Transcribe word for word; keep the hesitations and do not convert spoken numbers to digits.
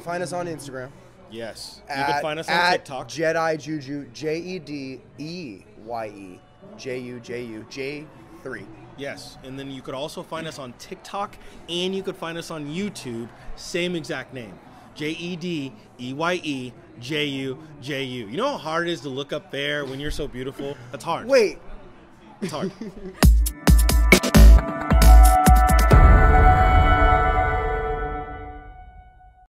find us on Instagram. Yes. You At, can find us on at TikTok. Jedeye Juju, J E D E Y E, J U J U, J three. Yes. And then you could also find us on TikTok, and you could find us on YouTube. Same exact name. J E D E Y E, J U J U. You know how hard it is to look up there when you're so beautiful? That's hard. Wait. It's hard.